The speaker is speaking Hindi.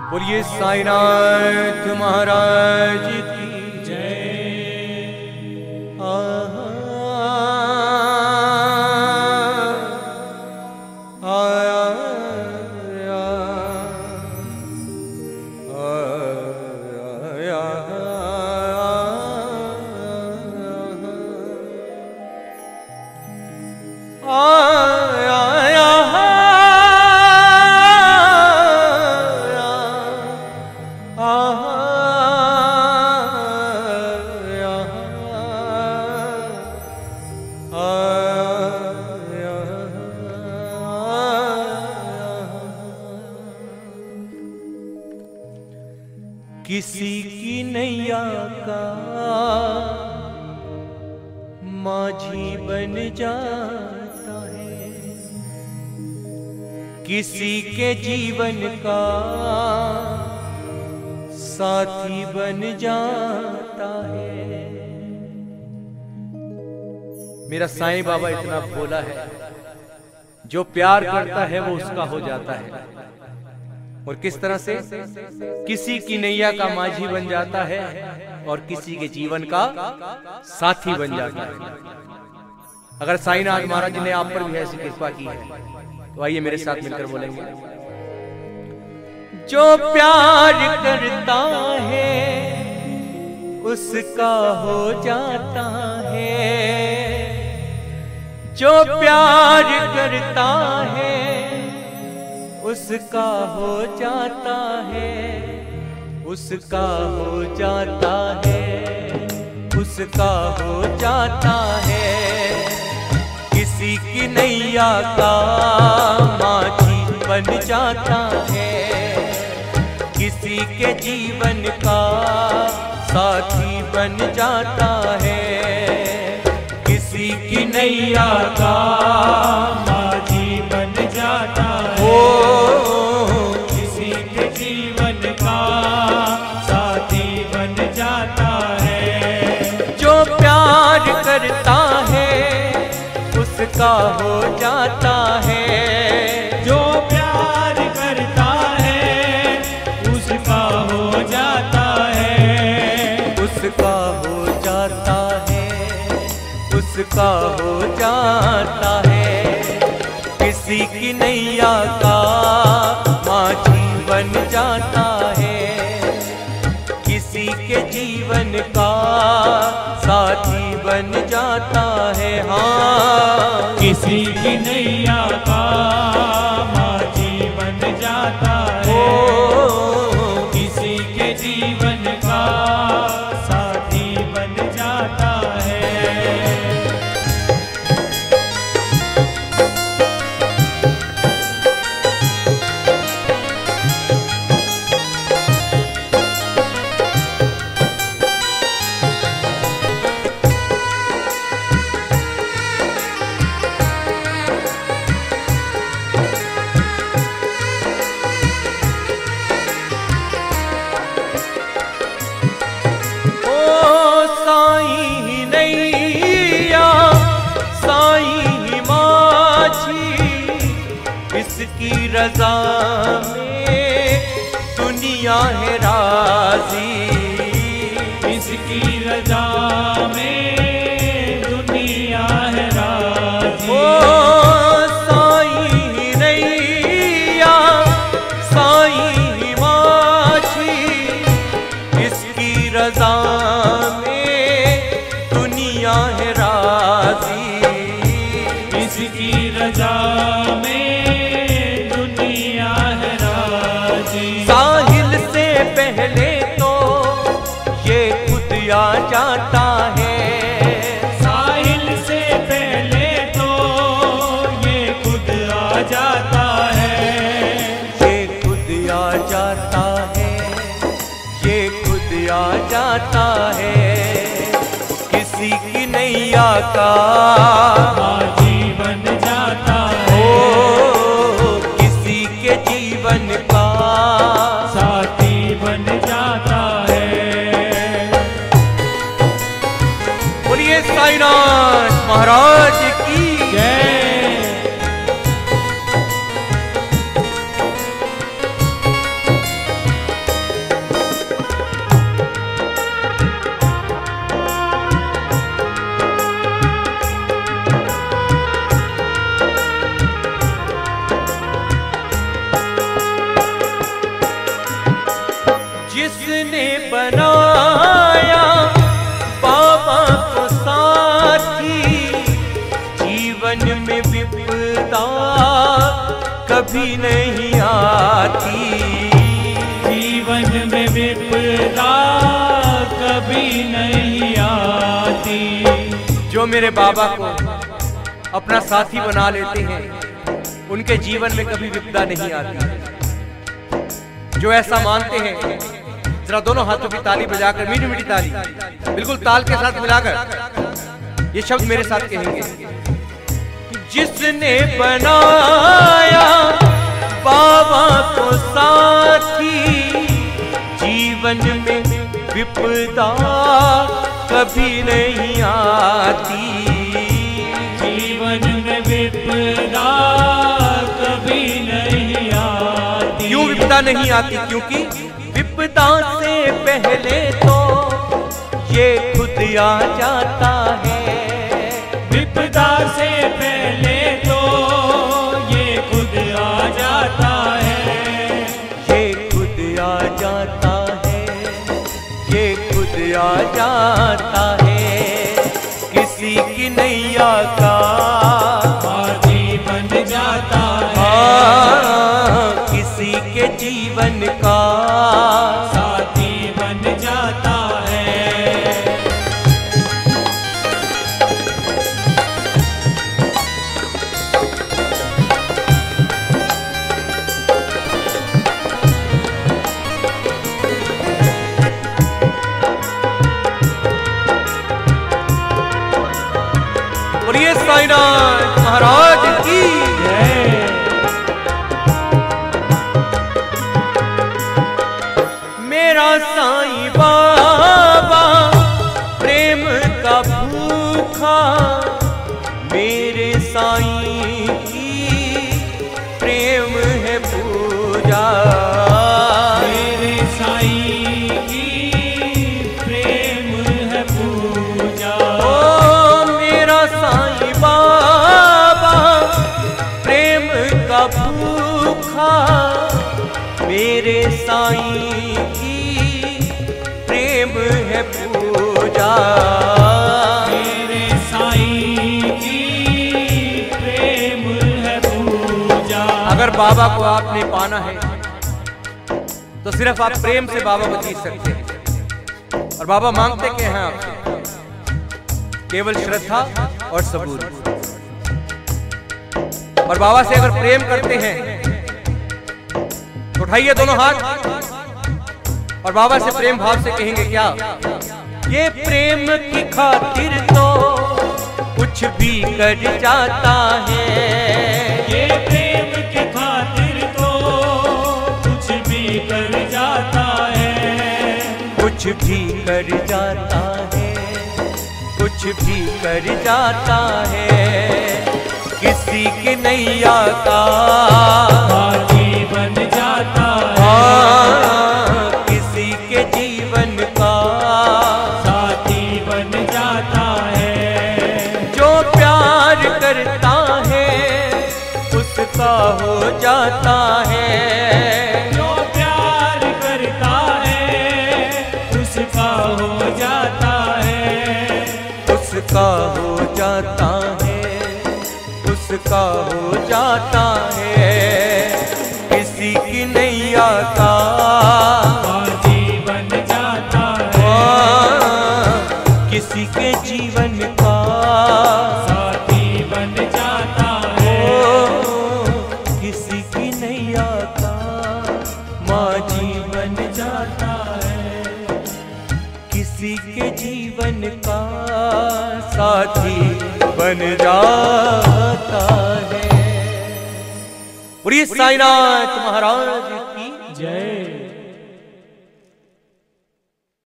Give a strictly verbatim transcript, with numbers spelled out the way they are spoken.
बोलिए साईनाथ महाराज की जय। आहा आया किसी की नैया का माझी बन जाता है, किसी के जीवन का साथी बन जाता है। मेरा साईं बाबा इतना भोला है, जो प्यार करता है वो उसका हो जाता है। और किस तरह से? किसी की नैया का माझी बन जाता है और किसी के जीवन का साथी बन जाता है। अगर साईनाथ महाराज ने आप पर भी ऐसी कृपा की है तो आइए मेरे साथ मिलकर बोलेंगे। जो प्यार करता है उसका हो जाता है, जो प्यार करता है उसका हो जाता है, उसका हो जाता है, उसका हो जाता है। किसी की नैया का माझी बन जाता है, किसी के जीवन का साथी बन जाता है। किसी की नैया का माझी बन जाता है, किसी के जीवन का साथी बन जाता है। जो प्यार करता है उसका हो जाता है, जो प्यार करता है उसका हो जाता है, उसका हो जाता है, उसका हो जाता है। किसी की नैया का माझी बन जाता है, किसी के जीवन का साथी बन जाता है। हाँ, किसी की नैया का माझी बन जाता है, ओ, किसी के जीवन का साथी बन जाता है। इसकी रजा में दुनिया है राजी, इसकी रजा में दुनिया है राजी। ओ साईं नैया साईं माझी, इसकी रजा में दुनिया है राजी, इसकी रजा साहिल से पहले तो ये खुद आ जाता है, साहिल से पहले तो ये खुद आ जाता है, ये खुद आ जाता है, ये खुद आ जाता है। किसी की नैया का माझी बन जाता है, ओ, किसी के जीवन का साथी बन जाता है। बोलिए साईनाथ महाराज की जय। जिसने बनाया बाबा को साथी, जीवन में विपदा कभी नहीं आती, जीवन में विपदा कभी नहीं आती। जो मेरे बाबा को अपना साथी बना लेते हैं उनके जीवन में कभी विपदा नहीं आती। जो ऐसा मानते हैं जरा दोनों हाथों की ताली बजाकर, मीठी मीठी ताली बिल्कुल ताल के साथ मिलाकर ये शब्द मेरे साथ कहेंगे। जिसने बनाया बाबा को साथी, जीवन में विपदा कभी नहीं आती, जीवन में विपदा कभी नहीं आती। क्यों विपदा नहीं आती? क्योंकि विपदा से पहले तो ये खुद आ जाता है, विपदा से पहले तो ये खुद आ जाता है, ये खुद आ जाता है, ये खुद आ जाता है। किसी की नैया का साथी बन जाता है, हाँ, किसी के जीवन का साथी बन जाता है। बोलिए साईनाथ महाराज की जय। मेरा साईं बाबा प्रेम का भूखा, मेरे साईं की प्रेम है पूजा, मेरे साईं की प्रेम है पूजा। ओ मेरा साईं बाबा प्रेम का भूखा, मेरे साईं की प्रेम है पूजा, मेरे साईं की प्रेम है पूजा। अगर बाबा को आपने पाना है तो सिर्फ आप प्रेम से बाबा को जीत सकते हैं। और बाबा मांगते क्या हैं आपसे? केवल श्रद्धा और सबूत। और बाबा से अगर प्रेम करते हैं तो उठाइए दोनों हाथ और बाबा से प्रेम भाव से कहेंगे क्या? ये प्रेम की खातिर तो कुछ भी कर जाता है, ये प्रेम की खातिर तो कुछ भी कर जाता है, कुछ भी कर जाता है, कुछ भी कर जाता है। किसी की नैया का साथी बन जाता है, हाँ, किसी के जीवन का साथी बन जाता है। जो प्यार करता है उसका हो जाता है, जो प्यार करता है उसका हो जाता है, उसका हो जाता है, उसका हो जाता है। किसी की नैया का साथी बन जाता है, हाँ, किसी के जीवन का साथी बन जाता है, ओ, किसी की नैया का माझी बन जाता है, किसी के जीवन का साथी बन जाता है। बोलिए साईनाथ महाराज